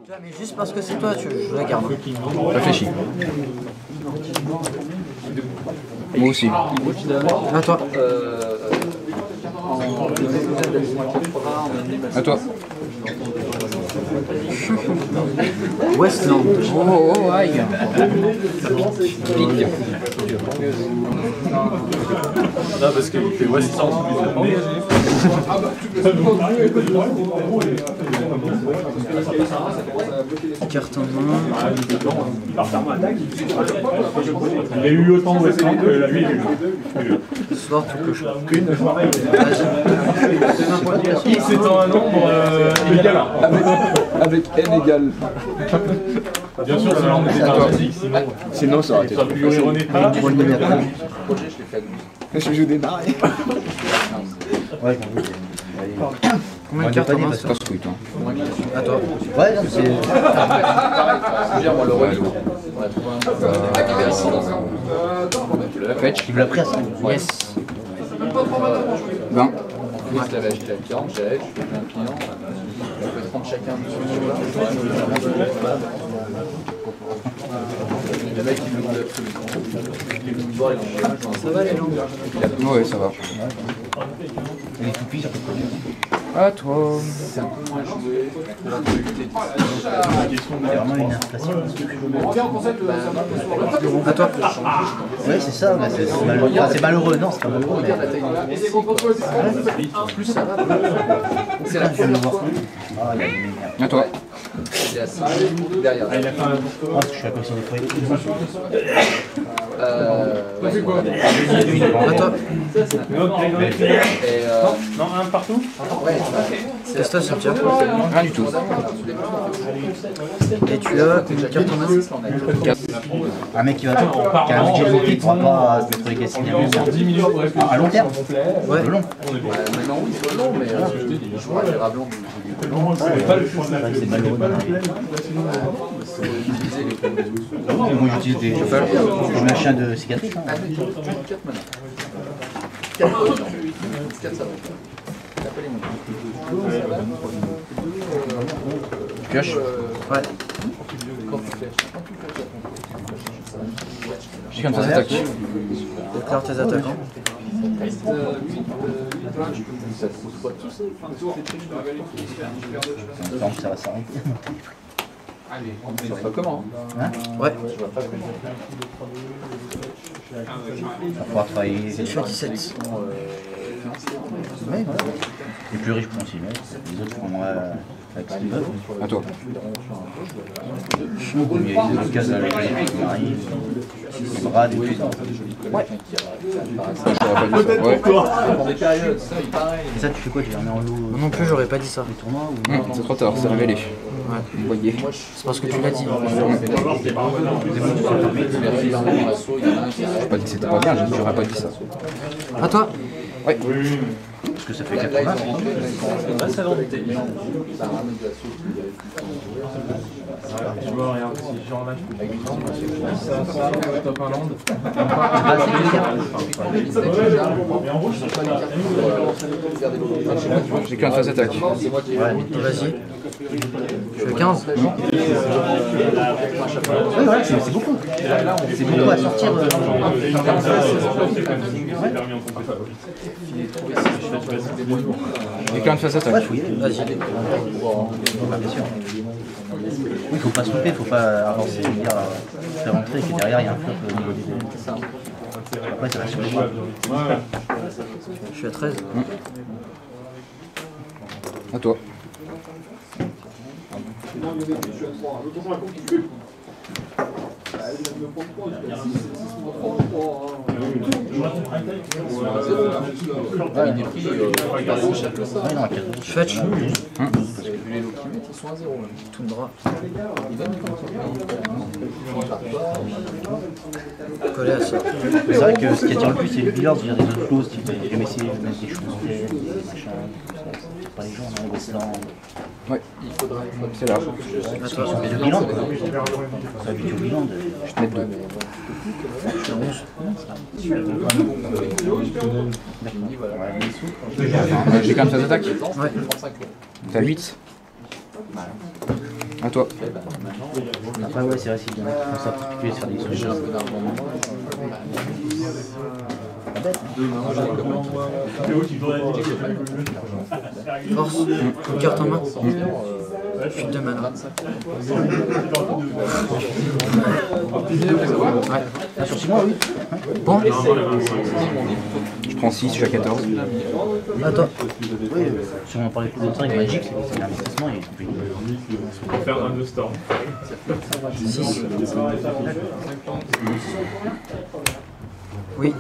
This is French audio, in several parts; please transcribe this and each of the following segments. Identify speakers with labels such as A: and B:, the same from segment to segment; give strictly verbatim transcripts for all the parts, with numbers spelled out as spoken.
A: vois, mais juste parce que c'est toi, tu, je la garde.
B: Réfléchis. Moi aussi.
A: À toi.
B: À toi.
A: Westland.
B: Oh, oh, aïe. Pique.
C: Non, parce qu'il fait Westland.
A: Carte en main.
C: Il a eu autant de Westland que la ville.
A: Ce soir, tu peux choisir.
C: X étant un nombre euh, égal.
B: Avec, avec n égale.
C: Bien sûr, sinon on était dramatique, sinon.
B: Sinon, ça aurait été.
C: Ça aurait pu durer René.
B: Je joue des barres.
A: Ouais, combien de cartes en main?
B: C'est pas ce couille, toi.
A: À toi. Ouais, non, c'est.
D: Moi, le relais.
B: Fetch.
A: Il me l'a pris à ça.
B: Yes. vingt.
D: Je l'avais acheté à quarante, j'ai acheté, je fais un client. On peut prendre chacun dessus. Le mec il me dit absolument.
A: Ça va les langues?
B: Ouais, ça va.
A: Les toupies, ça peut pas.
B: À toi.
D: C'est un peu moins joué.
A: C'est vraiment une inflation. À toi. Ouais, c'est ça, mais c'est c'est malheureux. Enfin, c'est malheureux, non, c'est pas malheureux, mais.
D: Plus ça va. C'est la
A: Je vais le voir. Ah, il y a des
B: À toi.
D: C'est assez derrière.
C: Ah, il a fait un.
A: Ah, parce que je suis à côté sur le foyer.
D: Euh. Ouais,
A: À toi.
D: et euh.
C: Non, un partout.
D: Ouais,
A: C'est ça, c'est tiens.
B: Rien du tout.
A: Et tu as combien de cartes en main? Un mec qui va qui a un budget limité, il ne pourra pas se mettre les caisses
C: Sur dix minutes pour réfléchir.
A: à long terme.
C: complet.
A: Ouais, long.
D: Maintenant, oui, c'est long, mais euh, je te dis, je crois que les rats blancs,
C: Pas le choix.
A: C'est malheureux. Moi j'utilise des. Je mets un chien de cicatrice. Hein.
D: quatre maintenant. quatre quatre ça va.
B: Pioche.
A: Ouais.
D: Quand tu fais.
B: J'ai qu'un de phase attaque.
A: Déclare tes attaquants.
D: Ça te pousse pas tout ça.
A: Non, ça va s'arrêter.
D: Je vois pas comment.
A: Hein? Ouais.
D: Je vois pas comment.
A: On va pouvoir travailler. Je fais dix-sept. Ouais, les plus riches pourront s'y mettre. Les autres feront euh, avec ce qu'ils veulent.
B: À toi.
A: Il y a des cases à l'électrique qui arrivent. Des bras, des trucs.
B: Ouais. Ouais.
D: Dans des périodes, ça, il paraît.
A: Et ça, tu fais quoi? Tu les remets en lot? Moi non plus, j'aurais pas dit ça. Les tournois ou...
B: Hum, c'est trop tard, c'est révélé.
A: Ouais.
B: Vous voyez.
A: C'est parce que tu l'as dit.
B: J'ai pas dit que c'était pas bien, j'ai dit j'aurais pas dit ça.
A: À toi.
B: Ouais.
A: Parce que ça fait quatre-vingts.
C: Je vois, regarde, si genre là, je peux top un land.
B: J'ai qu'un de phase attaque.
A: Ouais, vas-y. Je fais quinze. Ouais, ouais, c'est beaucoup. C'est beaucoup à sortir. Euh...
B: J'ai qu'un de phase
A: Ouais,
B: attaque.
A: faut y aller. Vas-y. Bah, bien sûr. Il faut pas se louper, faut pas avancer et dire euh, faire rentrer et que derrière il y a un flop au niveau des. Après, ça va sur les bras. Je suis à treize.
B: À toi.
A: Ouais, non, je fetch.
D: Les lots qu'ils mettent, ils sont à zéro.
A: Toundra.
D: Ils donnent
A: Collé à ça. C'est vrai que ce qui attire le plus, c'est le billard, c'est-à-dire des autres choses, type j'aime essayer de mettre des choses, des machins, c'est pas les gens, non, Westland.
B: Ouais.
D: Il faudra.
B: C'est là.
A: Attention, mais le bilan, ça habite au bilan.
B: Je te mets deux.
A: Je suis à onze.
B: J'ai qu'un de phase attaque.
A: Ouais.
B: T'as huit. À toi.
A: Après, ouais, c'est vrai, s'il y en a qui font ça particulier sur des
D: J'ai un
A: sujets.
D: peu d'argent en moins.
A: Pas bête, hein.
E: Force, une carte en main. Chute de mana. Ouais.
A: Ah, sur six mois, oui.
E: Bon,
B: Je prends six, je suis à quatorze.
E: à toi.
A: Oui, euh, si on en parlait plus de temps avec Magic, c'est c'est un investissement et puis,
C: Pour faire un de storm.
E: six. Oui.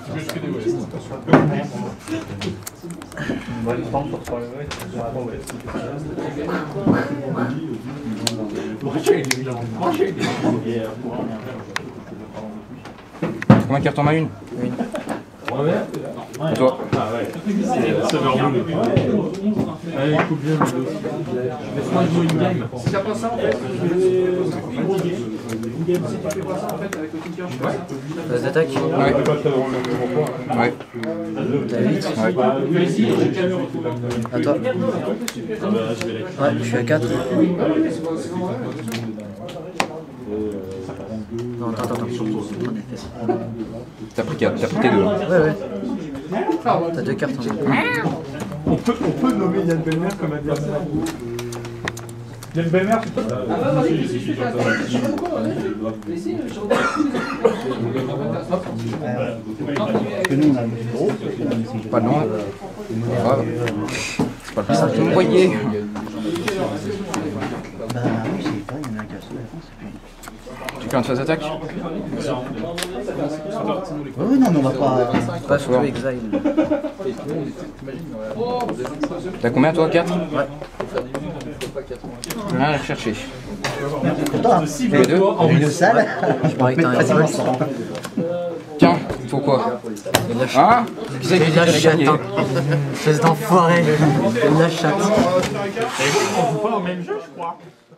B: Combien de cartes en main? Une.
E: Une.
B: À toi.
C: Ah ouais. C'est Severmoon. Allez, coupe bien. Laisse-moi jouer une game.
D: Si t'as pas ça en fait, je vais. Une game, si tu fais pas ça en fait avec le kicker, je fais ça.
E: Phase d'attaque.
B: Ouais. Ouais.
E: T'as huit.
B: Ouais.
E: À toi. Ouais, je suis à quatre. Non, attends, attends, attends. En effet.
B: T'as pris quatre, t'as pris tes deux. hein.
E: Ouais, ouais. T'as deux cartes en main.
C: On peut, on peut nommer Yann Belmer comme adversaire. Yann Belmer, tu peux
D: Ah bah vas-y, je suis fait attendre. Je sais pas pourquoi, ouais. Mais si, je regarde tous les
A: que nous, on a le gros.
B: Pas de nom. Pas grave. C'est pas le plus simple que vous voyez.
A: Bah oui, c'est pas, il y en a un qui a sauvé la France.
B: Tu fais une phase d'attaque?
A: Oui, oui, non, mais on va pas.
E: Pas surtout Exile.
B: T'as combien toi? quatre?
E: Ouais.
B: Rien à chercher.
A: Content, hein.
B: Les deux.
A: Vu de salle,
E: Je parie que t'as un
A: facilement
E: héros.
A: cent.
B: Tiens, il faut quoi?
E: Il la chatte.
B: Hein? Qui c'est qui
E: Il la
B: a
E: chatte.
B: gagné?
E: hein. Espèce d'enfoiré. Il la chatte.
C: On joue pas au même jeu, je crois.